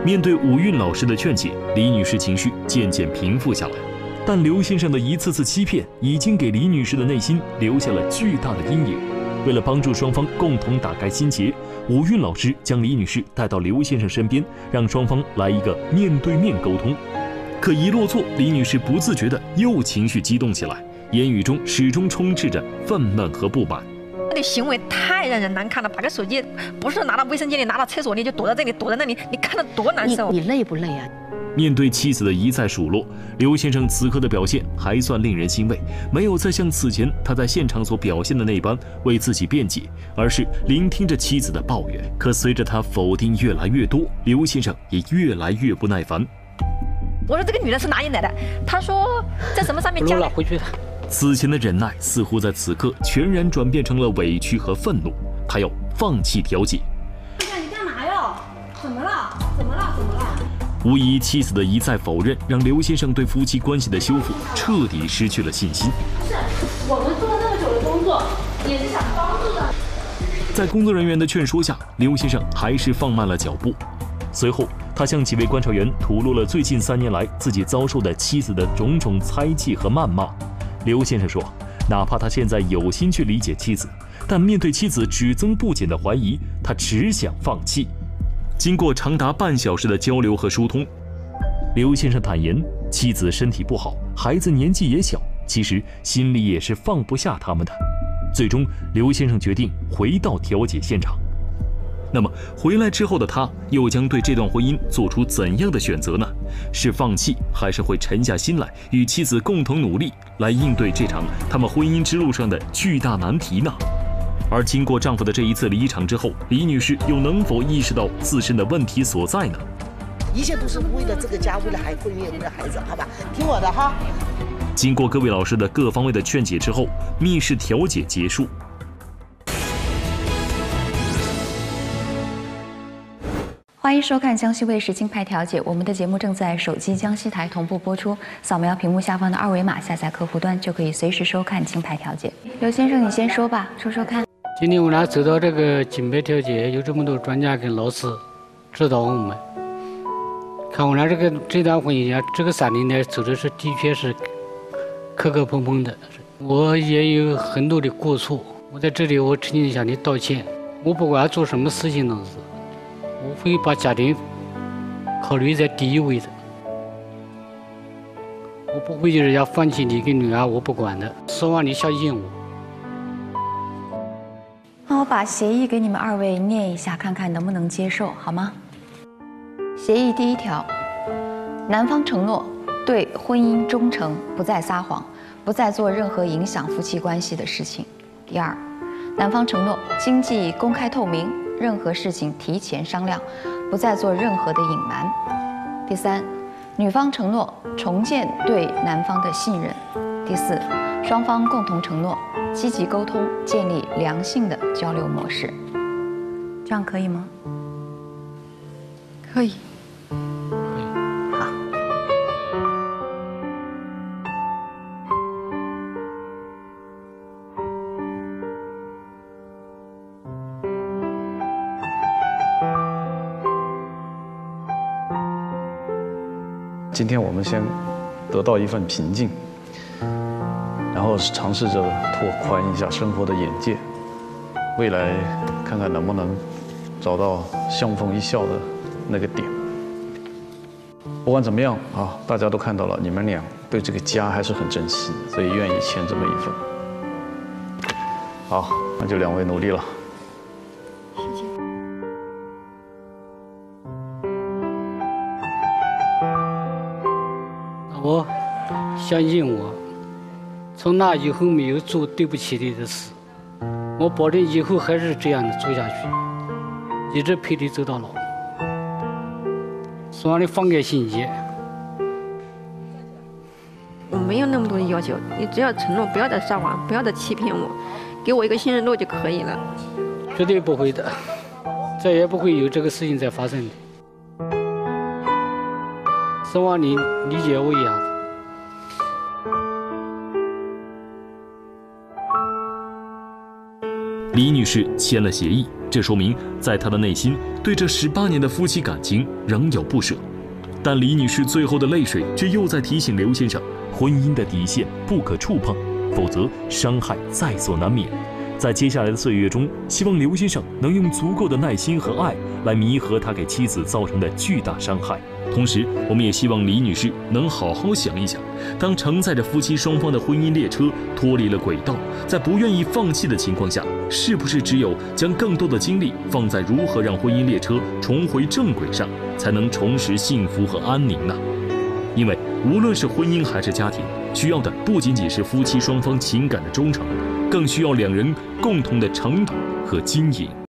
面对武运老师的劝解，李女士情绪渐渐平复下来。但刘先生的一次次欺骗，已经给李女士的内心留下了巨大的阴影。为了帮助双方共同打开心结，武运老师将李女士带到刘先生身边，让双方来一个面对面沟通。可一落座，李女士不自觉地又情绪激动起来，言语中始终充斥着愤懑和不满。 那个行为太让人难看了，把个手机不是拿到卫生间里，拿到厕所里就躲在这里，躲在那里，你看得多难受。 你累不累啊？ 面对妻子的一再数落，刘先生此刻的表现还算令人欣慰，没有再像此前他在现场所表现的那般为自己辩解，而是聆听着妻子的抱怨。可随着他否定越来越多，刘先生也越来越不耐烦。 我说这个女人是哪里来的？他说在什么上面加的？ 回去。 此前的忍耐似乎在此刻全然转变成了委屈和愤怒，他要放弃调解。 你干嘛哟？怎么了？怎么了？怎么了？ 无疑，妻子的一再否认让刘先生对夫妻关系的修复彻底失去了信心。 是我们做了那么久的工作，也是想帮助的。 在工作人员的劝说下，刘先生还是放慢了脚步。随后，他向几位观察员吐露了最近3年来自己遭受的妻子的种种猜忌和谩骂。刘先生说，哪怕他现在有心去理解妻子，但面对妻子只增不减的怀疑，他只想放弃。经过长达半小时的交流和疏通，刘先生坦言，妻子身体不好，孩子年纪也小，其实心里也是放不下他们的。最终，刘先生决定回到调解现场。那么回来之后的他，又将对这段婚姻做出怎样的选择呢？是放弃，还是会沉下心来与妻子共同努力，来应对这场他们婚姻之路上的巨大难题呢？而经过丈夫的这一次离场之后，李女士又能否意识到自身的问题所在呢？ 一切都是为了这个家，为了婚姻，为了孩子，好吧？听我的哈。 经过各位老师的各方位的劝解之后，密室调解结束。 欢迎收看江西卫视金牌调解，我们的节目正在手机江西台同步播出，扫描屏幕下方的2维码，下载客户端就可以随时收看金牌调解。刘先生，你先说吧，说说看。 今天我俩走到这个金牌调解，有这么多专家跟老师指导我们，看我俩这段婚姻啊，这个3年来走的是的确是磕磕碰碰的，我也有很多的过错，我在这里我诚心向你道歉。我不管做什么事情都是，我会把家庭考虑在第一位的，我不会就是要放弃你跟女儿，我不管的，希望你相信我。 那我把协议给你们2位念一下，看看能不能接受，好吗？协议第1条，男方承诺对婚姻忠诚，不再撒谎，不再做任何影响夫妻关系的事情。第2，男方承诺经济公开透明，任何事情提前商量，不再做任何的隐瞒。第3，女方承诺重建对男方的信任。第4，双方共同承诺积极沟通，建立良性的交流模式。这样可以吗？ 可以。 好。 今天我们先得到一份平静，然后尝试着拓宽一下生活的眼界，未来看看能不能找到相逢一笑的那个点。不管怎么样啊，大家都看到了，你们俩对这个家还是很珍惜，所以愿意签这么一份。好，那就2位努力了。 我相信我，从那以后没有做对不起你的事，我保证以后还是这样的做下去，一直陪你走到老。希望你放开心结。 我没有那么多的要求，你只要承诺不要再撒谎，不要再欺骗我，给我一个信任度就可以了。 绝对不会的，再也不会有这个事情再发生的。希望你理解我一下子。 李女士签了协议， 这说明在他的内心对这18年的夫妻感情仍有不舍。但李女士最后的泪水却又在提醒刘先生，婚姻的底线不可触碰，否则伤害在所难免。在接下来的岁月中，希望刘先生能用足够的耐心和爱来弥合他给妻子造成的巨大伤害。同时，我们也希望李女士能好好想一想，当承载着夫妻双方的婚姻列车脱离了轨道，在不愿意放弃的情况下，是不是只有将更多的精力放在如何让婚姻列车重回正轨上，才能重拾幸福和安宁呢？因为无论是婚姻还是家庭，需要的不仅仅是夫妻双方情感的忠诚，更需要两人共同的成长和经营。